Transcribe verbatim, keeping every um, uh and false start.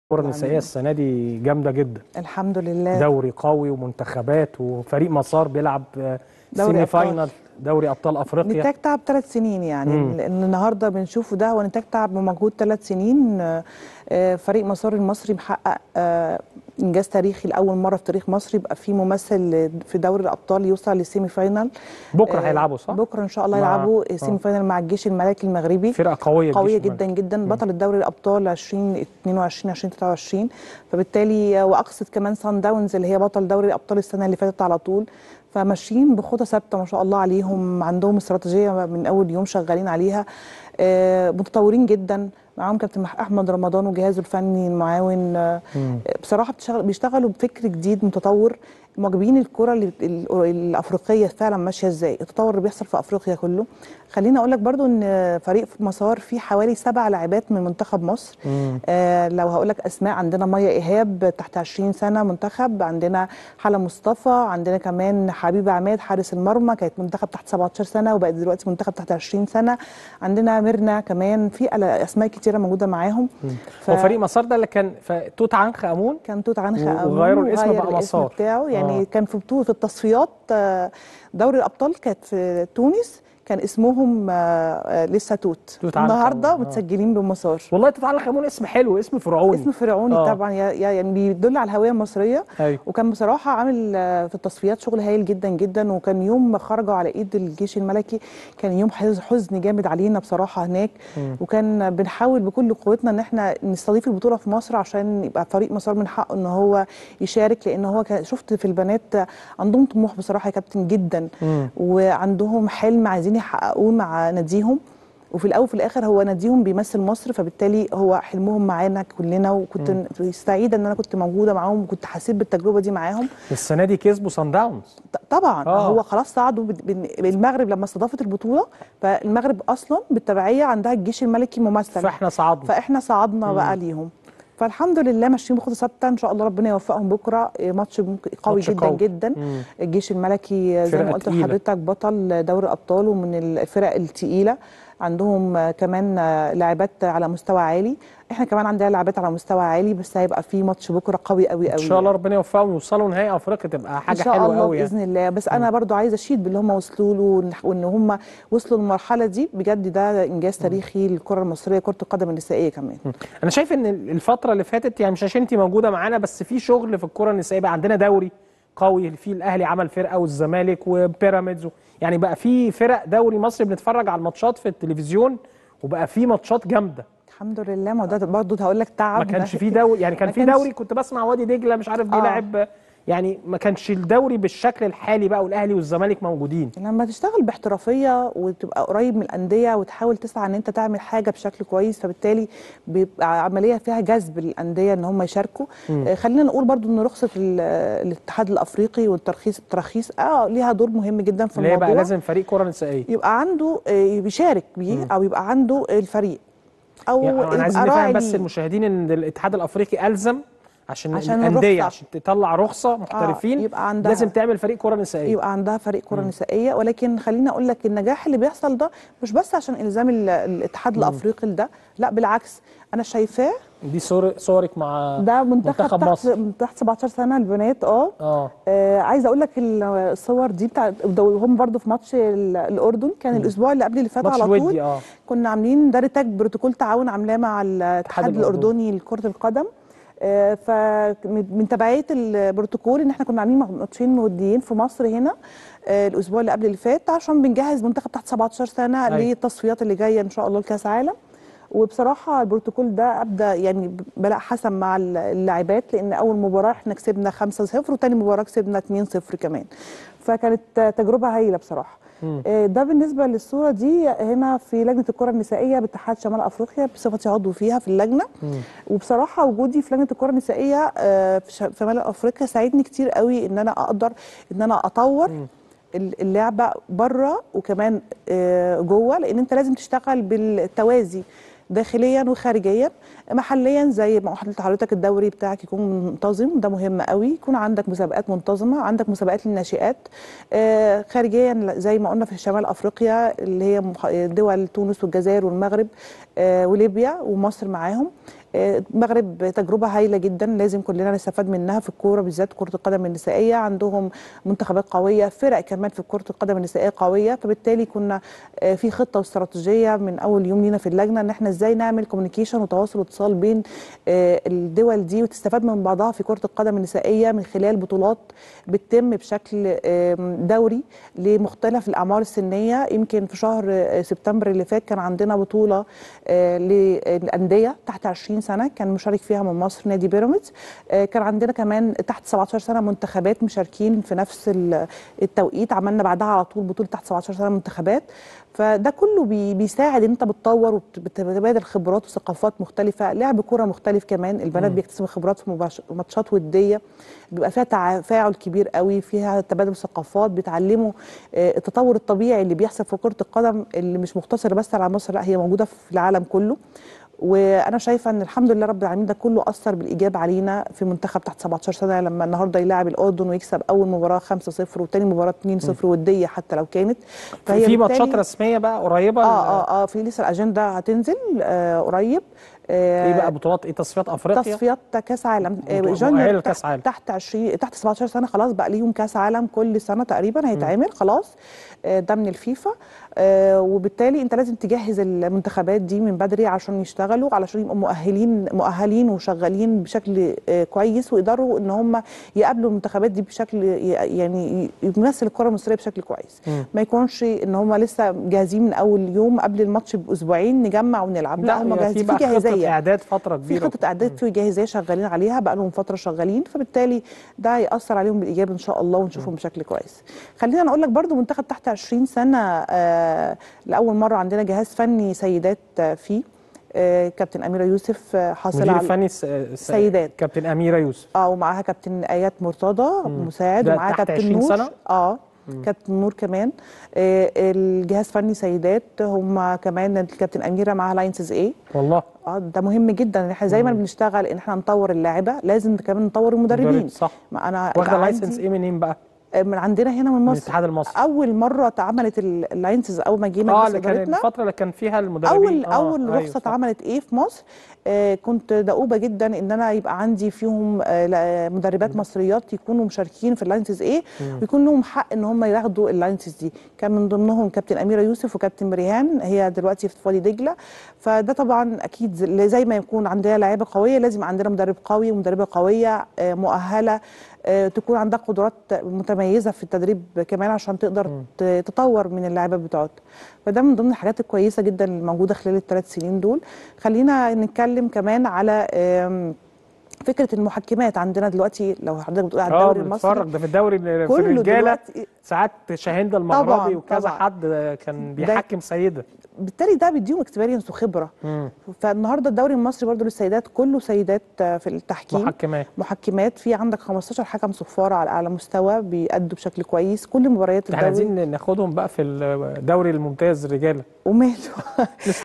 الكرة النسائية السنة دي جامدة جدا. الحمد لله. دوري قوي ومنتخبات وفريق مسار بيلعب سيمي فاينال دوري أبطال أفريقيا. نتاج تعب ثلاث سنين يعني مم. لأن النهارده بنشوفه ده هو نتاج تعب ومجهود ثلاث سنين. فريق مسار المصري محقق انجاز تاريخي لاول مره في تاريخ مصر يبقى في ممثل في دوري الابطال يوصل للسيمي فاينال. بكره هيلعبوا صح؟ بكره ان شاء الله يلعبوا سيمي فاينال مع الجيش الملكي المغربي. فرقه قويه قويه جدا جدا، بطل الدوري الابطال ألفين واثنين وعشرين ألفين وثلاثة وعشرين، فبالتالي واقصد كمان سان داونز اللي هي بطل دوري الابطال السنه اللي فاتت على طول. فماشيين بخطى ثابته ما شاء الله عليهم، عندهم استراتيجيه من اول يوم شغالين عليها، متطورين جدا. معاهم كابتن احمد رمضان وجهازه الفني المعاون. بصراحه بيشتغلوا بفكر جديد متطور، مواكبين الكره الافريقيه فعلا ماشيه ازاي، التطور اللي بيحصل في افريقيا كله. خليني اقول لك برضو ان فريق مسار فيه حوالي سبع لاعبات من منتخب مصر. آه لو هقول لك اسماء، عندنا ميه ايهاب تحت عشرين سنه منتخب، عندنا حلا مصطفى، عندنا كمان حبيبه عماد حارس المرمى كانت منتخب تحت سبعتاشر سنه وبقت دلوقتي منتخب تحت عشرين سنه، عندنا ميرنا كمان، في اسماء كتيره موجوده معاهم. ف... هو فريق مسار ده اللي كان توت عنخ امون، كان توت عنخ امون وغيروا الاسم بقى مسار بتاعه يعني. آه. كان في بطوله في التصفيات دوري الابطال كانت في تونس، كان اسمهم لسه توت، توت النهارده متسجلين بمسار. والله توت عنخ امون اسم حلو، اسم فرعوني، اسم فرعوني آه. طبعا يعني بيدل على الهويه المصريه. أيوه. وكان بصراحه عامل في التصفيات شغل هايل جدا جدا، وكان يوم ما خرجوا على ايد الجيش الملكي كان يوم حزن جامد علينا بصراحه هناك. م. وكان بنحاول بكل قوتنا ان احنا نستضيف البطوله في مصر عشان يبقى فريق مسار من حقه ان هو يشارك، لان هو شفت في البنات عندهم طموح بصراحه يا كابتن جدا. م. وعندهم حلم عايزين يحققوه مع ناديهم، وفي الاول وفي الاخر هو ناديهم بيمثل مصر، فبالتالي هو حلمهم معانا كلنا. وكنت م. سعيده ان انا كنت موجوده معاهم وكنت حسيت بالتجربه دي معاهم. السنه دي كسبوا سان داونز طبعا. آه. هو خلاص صعدوا بالمغرب لما استضافت البطوله، فالمغرب اصلا بالتبعيه عندها الجيش الملكي ممثل، فاحنا صعدنا فاحنا صعدنا م. بقى ليهم. فالحمد لله ماشيين بخطه ثابته، ان شاء الله ربنا يوفقهم. بكره ماتش قوي جدا قوي. جدا. مم. الجيش الملكي زي ما قلت لحضرتك بطل دوري الابطال ومن الفرق الثقيله، عندهم كمان لاعبات على مستوى عالي، احنا كمان عندنا لاعبات على مستوى عالي، بس هيبقى في ماتش بكره قوي قوي قوي. ان شاء الله ربنا يوفقهم ويوصلوا نهائي افريقيا، تبقى حاجه حلوه قوي ان شاء الله باذن يعني. الله. بس انا برضو عايزه اشيد باللي هم وصلوا له، وان هم وصلوا للمرحله دي بجد، ده انجاز تاريخي للكره المصريه، كره القدم النسائيه كمان. انا شايف ان الفتره اللي فاتت يعني مش عشان انت موجوده معانا بس، في شغل في الكره النسائيه بقى، عندنا دوري قوي، في الاهلي عمل فرقه والزمالك وبيراميدز، يعني بقى في فرق دوري مصري بنتفرج على الماتشات في التلفزيون، وبقى في ماتشات جامده الحمد لله. ما ده برضه هقول لك تعب، ما كانش في دوري يعني، كان في دوري كنت بسمع وادي دجله مش عارف بيلعب آه. يعني ما كانش الدوري بالشكل الحالي بقى، والاهلي والزمالك موجودين. لما تشتغل باحترافيه وتبقى قريب من الانديه وتحاول تسعى ان انت تعمل حاجه بشكل كويس، فبالتالي بيبقى عمليه فيها جذب للانديه ان هم يشاركوا. آه خلينا نقول برضو ان رخصه الاتحاد الافريقي والترخيص التراخيص اه ليها دور مهم جدا في الموضوع. ليه بقى لازم فريق كره نسائيه يبقى عنده آه بيشارك بيه، او يبقى عنده الفريق، او يعني انا عايزين نفهم بس المشاهدين ان الاتحاد الافريقي الزم عشان, عشان الانديه عشان تطلع رخصه محترفين آه يبقى عندها لازم تعمل فريق كره نسائيه، يبقى عندها فريق كره نسائيه. ولكن خليني اقول لك النجاح اللي بيحصل ده مش بس عشان الزام الاتحاد مم. الافريقي ده، لا بالعكس انا شايفاه. دي صور صورك مع ده منتخب, منتخب تحت مصر تحت سبعتاشر سنه البنات. اه اه, آه عايزه اقول لك الصور دي بتاع هم برضو في ماتش الاردن، كان مم. الاسبوع اللي قبل اللي فات على طول آه. كنا عاملين ده رتاج بروتوكول تعاون عاملاه مع الاتحاد الاردني لكره القدم. آه فمن تبعيه البروتوكول ان احنا كنا عاملين ماتشين موديين في مصر هنا آه الاسبوع اللي قبل اللي فات، عشان بنجهز منتخب تحت سبعتاشر سنه للتصفيات اللي جايه ان شاء الله لكاس عالم. وبصراحه البروتوكول ده ابدا يعني بلاء حسن مع اللاعبات، لان اول مباراه احنا كسبنا خمسة صفر وثاني مباراه كسبنا اتنين صفر كمان، فكانت تجربه هايله بصراحه. مم. ده بالنسبه للصوره دي هنا في لجنه الكره النسائيه باتحاد شمال افريقيا بصفتي عضو فيها في اللجنه. مم. وبصراحه وجودي في لجنه الكره النسائيه في شمال افريقيا ساعدني كتير قوي ان انا اقدر ان انا اطور مم. اللعبه بره وكمان جوه، لان انت لازم تشتغل بالتوازي داخليا وخارجيا. محليا زي ما قلت لحضرتك الدوري بتاعك يكون منتظم، ده مهم قوي، يكون عندك مسابقات منتظمه، عندك مسابقات للناشئات. آه خارجيا زي ما قلنا في شمال افريقيا اللي هي دول تونس والجزائر والمغرب آه وليبيا ومصر معاهم. المغرب تجربه هايله جدا، لازم كلنا نستفاد منها في الكوره بالذات كره القدم النسائيه. عندهم منتخبات قويه، فرق كمان في كره القدم النسائيه قويه، فبالتالي كنا في خطه واستراتيجيه من اول يوم لينا في اللجنه ان احنا ازاي نعمل كوميونيكيشن وتواصل واتصال بين الدول دي وتستفاد من بعضها في كره القدم النسائيه من خلال بطولات بتتم بشكل دوري لمختلف الاعمار السنيه. يمكن في شهر سبتمبر اللي فات كان عندنا بطوله للانديه تحت عشرين سنه كان مشارك فيها من مصر نادي بيراميدز. كان عندنا كمان تحت سبعتاشر سنه منتخبات مشاركين في نفس التوقيت، عملنا بعدها على طول بطوله تحت سبعتاشر سنه منتخبات. فده كله بي بيساعد ان انت بتطور وبتتبادل خبرات وثقافات مختلفه، لعب كوره مختلف كمان، البنات بيكتسبوا خبرات في ماتشات وديه بيبقى فيها تفاعل كبير قوي، فيها تبادل ثقافات، بيتعلموا التطور الطبيعي اللي بيحصل في كره القدم اللي مش مقتصره بس على مصر، لا هي موجوده في العالم كله. وانا شايفه ان الحمد لله رب العالمين ده كله اثر بالايجاب علينا في منتخب تحت سبعتاشر سنه لما النهارده يلاعب الاردن ويكسب اول مباراه خمسة صفر وثاني مباراه اتنين صفر وديه حتى لو كانت. فهي في ماتشات رسميه بقى قريبه؟ اه اه اه في لسه الاجنده هتنزل آه قريب. ايه بقى بطولات ايه؟ تصفيات افريقيا؟ تصفيات كاس عالم مؤهله لكاس عالم تحت عشرين تحت سبعتاشر سنه، خلاص بقى ليهم كاس عالم كل سنه تقريبا هيتعمل خلاص ده من الفيفا. آه وبالتالي انت لازم تجهز المنتخبات دي من بدري عشان يشتغلوا، علشان يبقوا مؤهلين مؤهلين وشغالين بشكل آه كويس ويقدروا ان هم يقابلوا المنتخبات دي بشكل يعني يمثل الكره المصريه بشكل كويس. م. ما يكونش ان هم لسه جاهزين من اول يوم قبل الماتش باسبوعين نجمع ونلعب، لا هم جاهزين في جاهزيه، خطه اعداد فتره كبيره، في خطه اعداد في جاهزيه شغالين عليها بقى لهم فتره شغالين، فبالتالي ده هيأثر عليهم بالايجاب ان شاء الله ونشوفهم بشكل كويس. خلينا نقول لك برضو منتخب تحت عشرين سنه آه لاول مره عندنا جهاز فني سيدات آه فيه آه كابتن اميره يوسف آه حاصله على فني سيدات كابتن اميره يوسف اه ومعاها كابتن ايات مرتضى مساعد، ومعاها كابتن نور سنة؟ اه كابتن نور كمان. آه الجهاز فني سيدات هم كمان الكابتن اميره معاها لاينسز ايه والله اه ده مهم جدا ان احنا زي ما بنشتغل ان احنا نطور اللاعيبه لازم كمان نطور المدربين. مدرب صح. ما انا واخده لايسنس ايه منين بقى؟ من عندنا هنا من مصر، من الاتحاد المصري. اول مره اتعملت اللاينسز اول ما جه مجلس اه اللي كانت الفتره اللي كان فيها المدربين اول آه اول رخصه اتعملت ايه في مصر. آه كنت دؤوبه جدا ان انا يبقى عندي فيهم آه مدربات م. مصريات يكونوا مشاركين في اللاينسز ايه ويكون لهم حق ان هم ياخدوا اللاينسز دي. كان من ضمنهم كابتن اميره يوسف وكابتن ريهان، هي دلوقتي في وادي دجله. فده طبعا اكيد زي ما يكون عندنا لاعيبه قويه لازم عندنا مدرب قوي ومدربه قويه آه مؤهله آه تكون عندها قدرات متميزه في التدريب كمان عشان تقدر م. تطور من اللاعيبه بتوعتها. فده من ضمن الحاجات الكويسه جدا الموجوده خلال الثلاث سنين دول. خلينا نتكلم كمان على فكره المحكمات عندنا دلوقتي. لو حضرتك بتقول على الدوري المصري اه ده في الدوري في الرجاله ساعات شاهندة المغربي وكذا طبعًا. حد كان بيحكم سيده، بالتالي ده بيديهم اكسبيرينس وخبره. مم. فالنهارده الدوري المصري برضو للسيدات كله سيدات في التحكيم، محكمات محكمات في عندك خمستاشر حكم صفاره على اعلى مستوى بيأدوا بشكل كويس كل مباريات الدوري. احنا عايزين ناخدهم بقى في الدوري الممتاز رجاله وماله